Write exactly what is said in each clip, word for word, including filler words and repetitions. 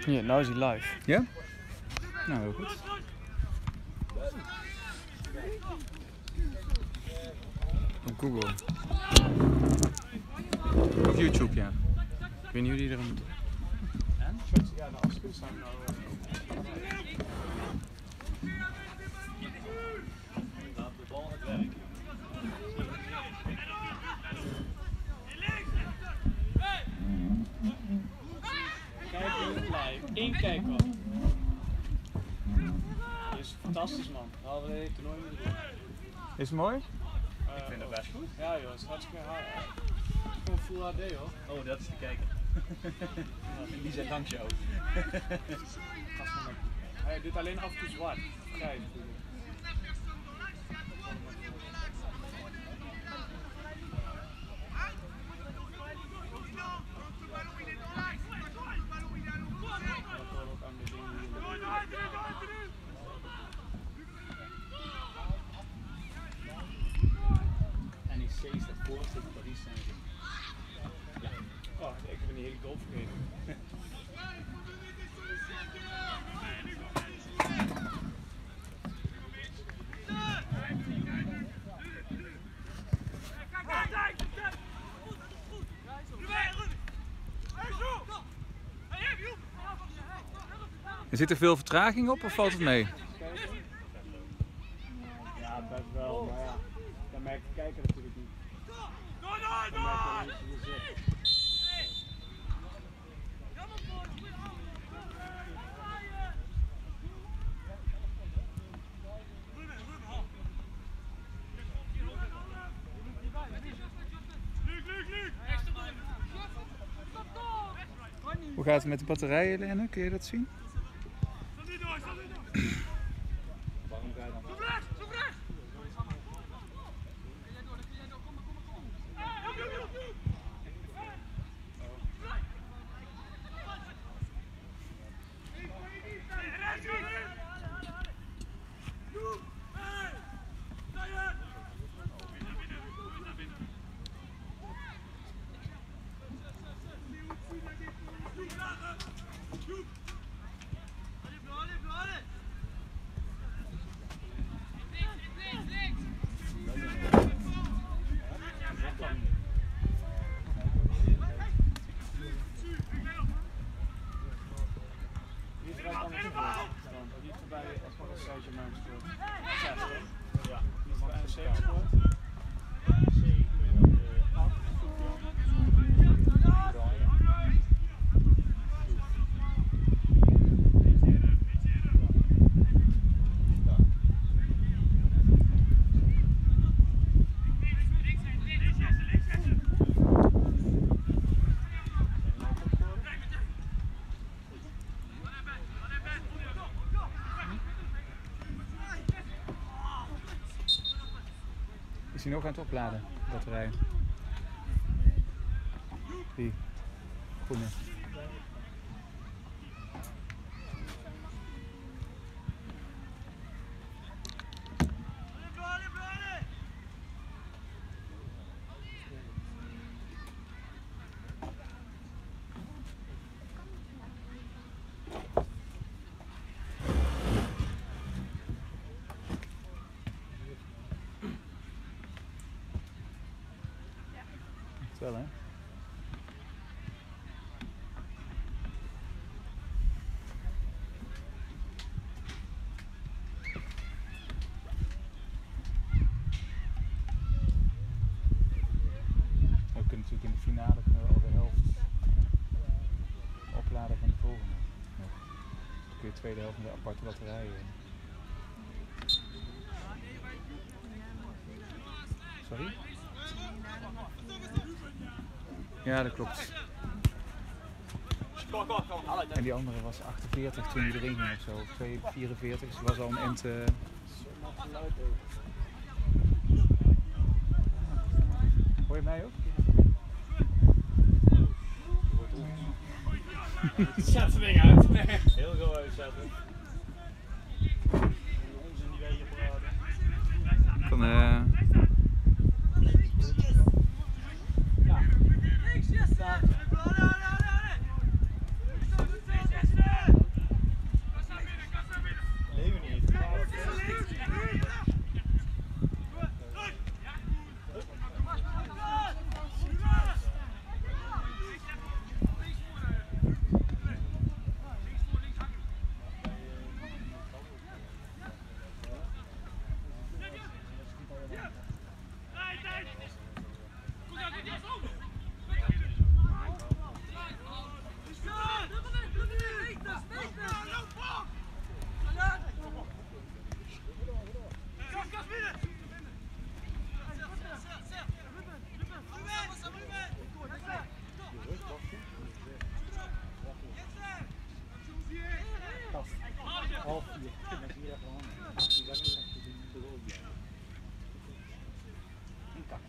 Ja, nou is hij live. Ja? Nou, heel goed. Op Google. Op YouTube, ja. Ik weet niet hoe die er moet. En? Ja, nou als het goed is dan nou... Laat de bal het werk. Kijk hier live. Eén kijk op. Dit is fantastisch, man. Dat hadden we het toernooi moeten doen. Is het mooi? Uh, ik vind het best goed. Ja joh, het is hartstikke hard. Gewoon full H D hoor. Oh, dat is te kijken. Die zijn dankjewel. Hij doet alleen af en toe zwart. Grijs. En ik zie dat voorstel van Parijs zijn. Ja. Oh, ik heb een hele goal vergeten. Er zit er veel vertraging op of valt het mee? Ja, best wel, maar ja, dan merk je kijken natuurlijk niet. Dan merk je alleen als je er zit. Hoe gaat het met de batterijen, Lenne? Kun je dat zien? Waarom ga je dan? Is hij nog aan het opladen, de batterij? Die groene. Wel hè? We kunnen natuurlijk in de finale kunnen we al de helft opladen van de volgende. Nog. Dan kun je de tweede helft met de aparte batterijen. Sorry? Ja, dat klopt. En die andere was achtenveertig toen hij erin ging of zo, twee vierenveertig, dus was al een end. Uh... Hoor je mij ook? Zet het ding uit. Heel veel uitzetten. Onzin die wij hier praten. Van, uh... Ja.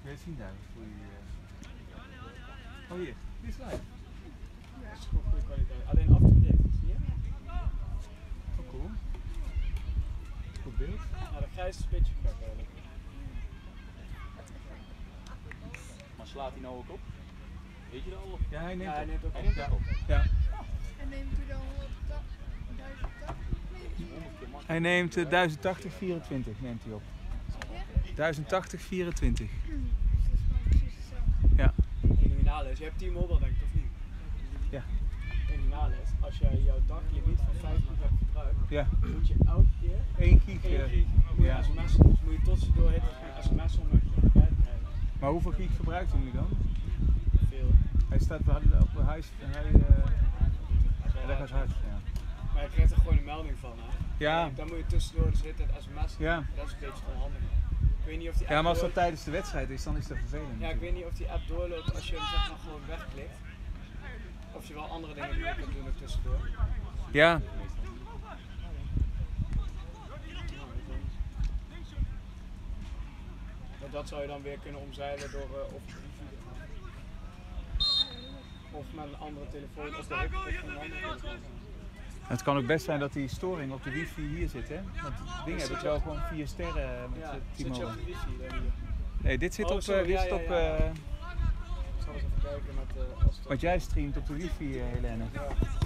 tienduizend voor die... Uh... Oh hier, dit is live. Dat is gewoon goede kwaliteit. Alleen af en dit, zie je? Oh cool. Goed beeld. Ja, de grijze spitje krijg ik eigenlijk. Maar slaat hij nou ook op? Weet je dat al? Ja, hij neemt, Ja, hij op. neemt ook Hij op. neemt ook op. Ja. En neemt u dan honderdduizend tachtig? Hij neemt uh, duizend tachtig vierentwintig neemt hij op. duizend tachtig vierentwintig. Dus dat is gewoon precies hetzelfde. Ja. En nominale is, je hebt T-Mobile denk ik of niet? Ja. En nominale is, als jij jouw daglimiet van vijftig hebt gebruikt, Ja. moet je elke keer één gig. één Uh, gig moet je ja. sms'en. Dus moet je tussendoor heten een sms om er bij te krijgen. Maar hoeveel gig gebruikt hij nu dan? Veel. Hij staat op op hij, hij uh, ja, dat gaat hard. Ja. Maar je krijgt er gewoon een melding van, hè? Ja. En dan moet je tussendoor dus het sms'en. Ja. Dat is een beetje onhandig. Ik weet niet of die app Ja, maar als dat doorloopt- tijdens de wedstrijd is, dan is dat vervelend. Ja, ik weet niet of die app doorloopt als je hem zeg maar gewoon wegklikt. Of je wel andere dingen die je kunt doen er tussendoor. Ja. Maar dat zou je dan weer kunnen omzeilen door uh, of wifi te gaan. Of met een andere telefoon of de hub of een andere telefoon. Het kan ook best zijn dat die storing op de wifi hier zit, hè? Want het ding hebben het wel gewoon vier sterren met Ja, uh, zit je op T-Mobile. de wifi dan hier? Nee, dit zit Oh, op, sorry, uh, dit ja, zit ja, op ja. uh, Ik zal eens even kijken met uh, als het... wat jij streamt op de wifi, uh, Helene. Ja.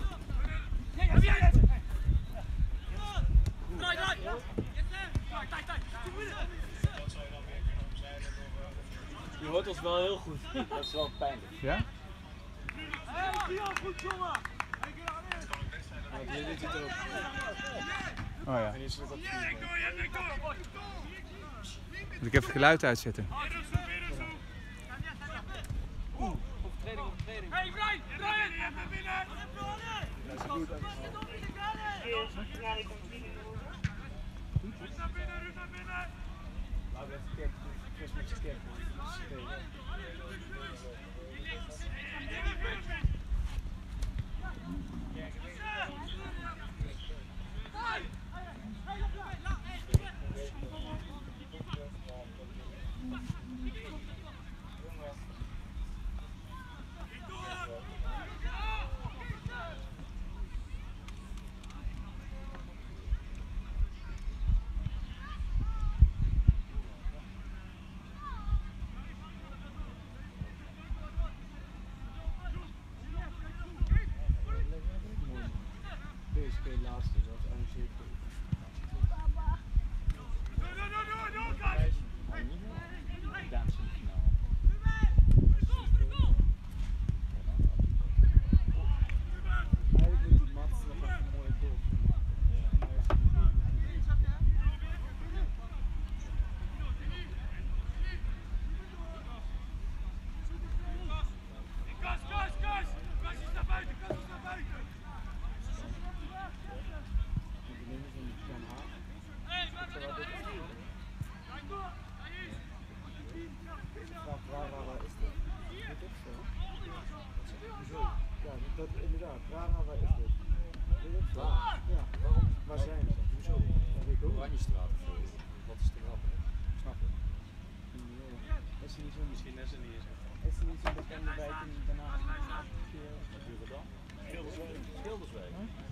Je hoort ons wel heel goed. Dat is wel pijnlijk. Ja? Ja, jullie doet het ook. Oh ja. En die is ook op Moet ik even het geluid uitzetten? Overtreding, overtreding. Dat is goed. Laat even kijken. Chris met je skip. Deze keer laatste, dat is eigenlijk goed. Dancing finale. Eigenlijk moet die Mats nog even een mooie goal vinden. Die dingen van die Den Haag. Vraag waar, waar, waar is dit? Dit is zo. Zo. Ja, dat, inderdaad. Waar, waar, waar is dit? Dit is zo. Ja. Waarom? Waar zijn ze? Hoezo? Dat weet ik ook niet. Oranjestraat of zo. Wat is de grap? Snap je? Ja. Is er niet zo, misschien is er niet eens. Is er niet zo'n bekende wijk in Den Haag? Wat duurt het dan? Schilderswijk.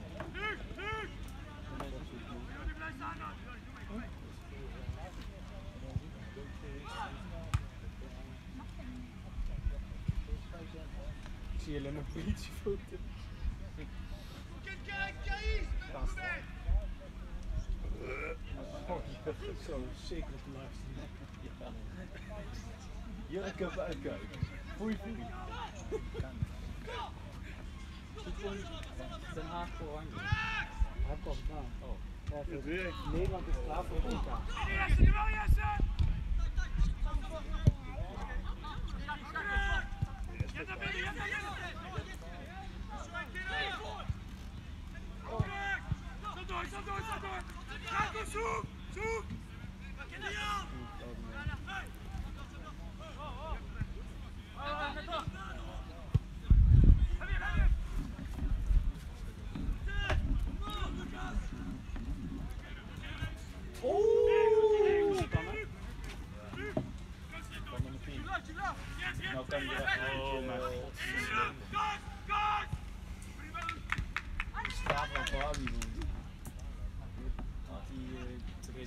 Ik zie alleen een politiefoto. Gast. Zo, zeker op de luisteren. Jurk even uitkijken. Foei foei. Den Haag oranje. Hij heeft al gedaan. Oh. Ja, Nederland is klaar voor het E K.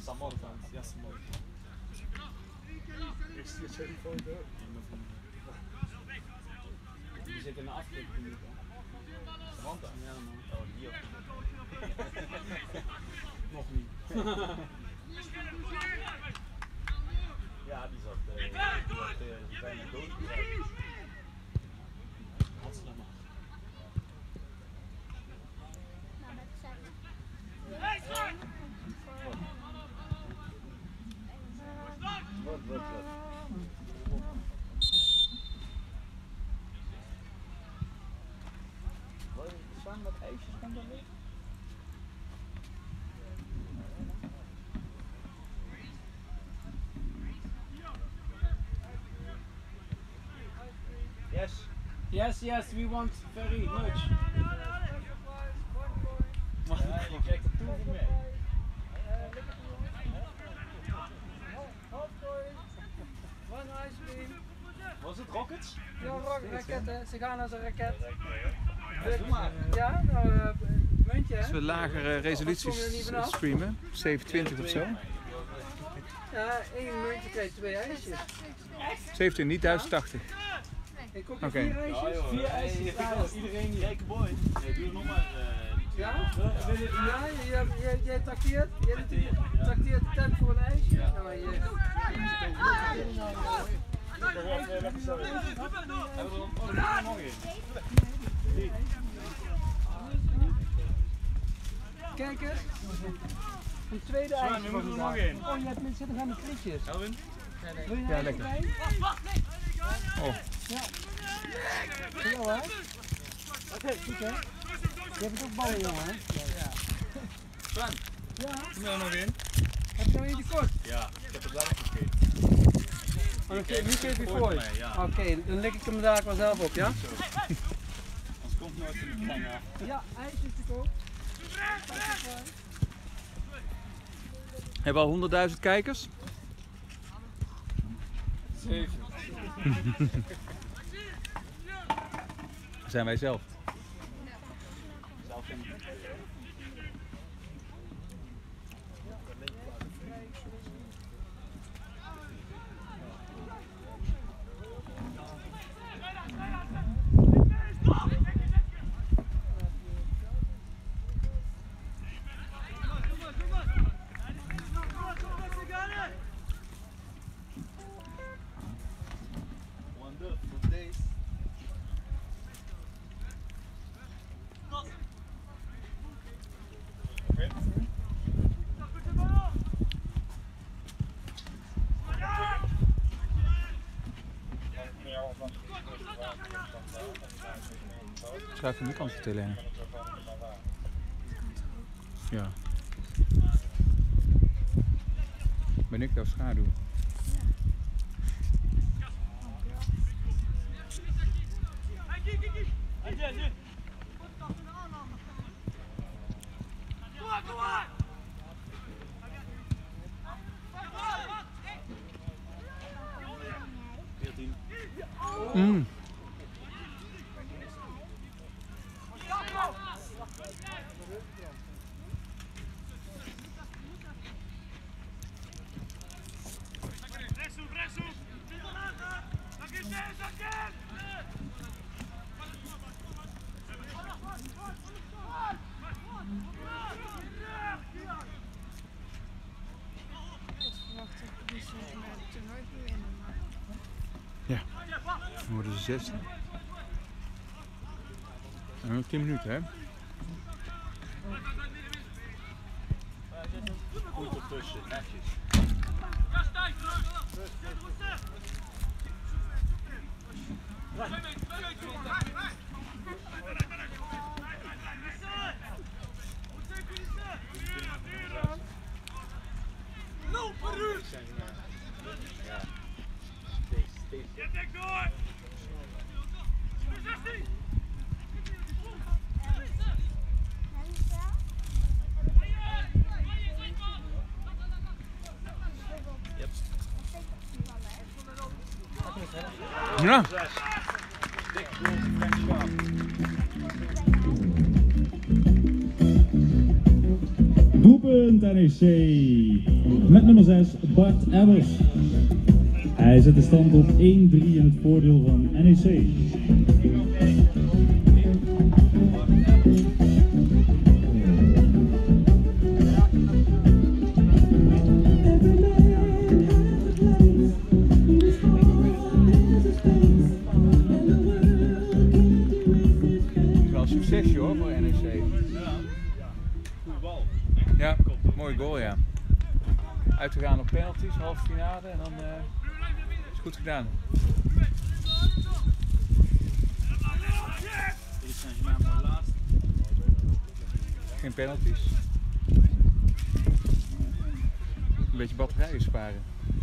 Samantha. Ja, Samantha. Is jullie voor de deur? Die zit in de afkikking. Samantha? Ja man. Oh, die ook. Nog niet. Ja, die zat uh, die had, uh, bijna dood. Had ze dan nog. Wat, wat, wat? Wil je samen met ijsjes gaan dan weer? Yes. Yes, yes, we want very much. Ja, je kijkt er toen niet mee. One ice cream. Was het Rockets? Ja, rock, raketten. Ze gaan als een raket. Doe maar. Ja, nou, uh, muntje hè? Als we lagere resoluties streamen, zevenentwintig of zo. Ja, één muntje krijgt twee ijsjes. zevenentwintig, niet duizend tachtig. Ik koop je Oké. vier ijsjes. Vier ijsjes. Iedereen die rijke boy. Nee, doe er nog maar. Ja? Wil je, ja, jij, jij, jij trakteert, jij trakteert de tent voor een ijsje. Ja, maar je... Hebben we er nog één? Kijk eens. Een tweede ijsje. we moeten er nog één. Oh, je hebt met zitten gaan met frietjes. Elwin? Wil je Ja, lekker. Oh. Ja. Voor jou hè? Oké, goed hè? Je hebt ook ballen jongen hè? Ja. Sven, Ja. kom er nog één? Heb je nog eentje kort? Ja, ik heb het laatst gegeten. Oh, okay, nu geef je voor voor. mij, ja. Oké, okay, dan lik ik hem daar wel zelf op, ja? Anders komt nooit in de kleine. Ja, ijsjes te koop. Hebben we al honderdduizend kijkers? Zeven. Zijn wij zelf. Zelf in. Wonderful days. Schuif van die kant vertellen. Hè? Ja. Ben ik jouw schaduw? veertien. Mm. Ja, dan worden ze zestien. En nog tien minuten, hè? Goed ertussen, netjes. Ja. Doe doelpunt N E C. Met nummer zes Bart Ebbers. Hij zet de stand op één drie in het voordeel van N E C. Succesje hoor voor N E C. Ja. Goeie bal. Ja, mooie goal ja. Uitgegaan op penalties, halve finale en dan uh, is het goed gedaan. Dit zijn ze maar laatst. Geen penalties. Een beetje batterijen sparen.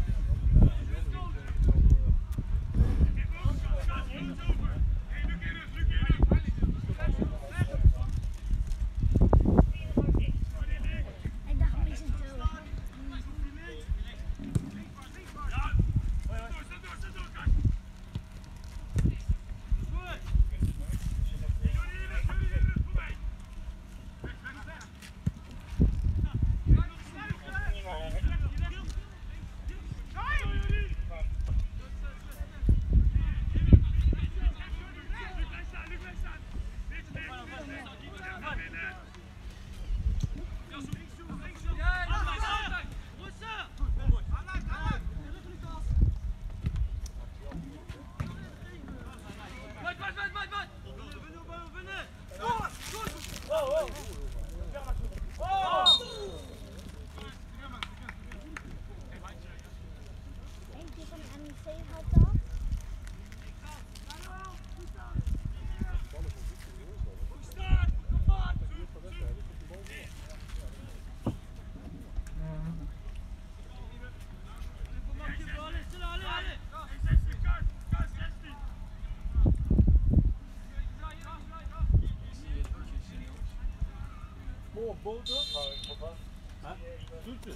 Boter? Huh? Zoete.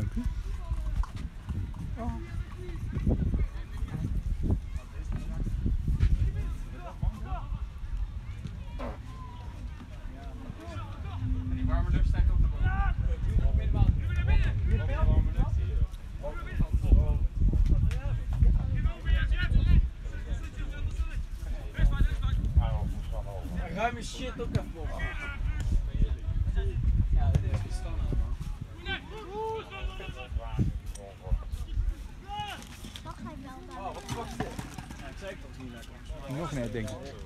dank u. En die warme lucht stijgt ook naar boven. Middenbaan. Warme lucht hier. Ruim je shit ook even op. Ja, dit is standaard man. Mag hij wel dan? Oh, wat fuck is dit? Ja, ik zei het toch niet lekker. Nog net, denk ik.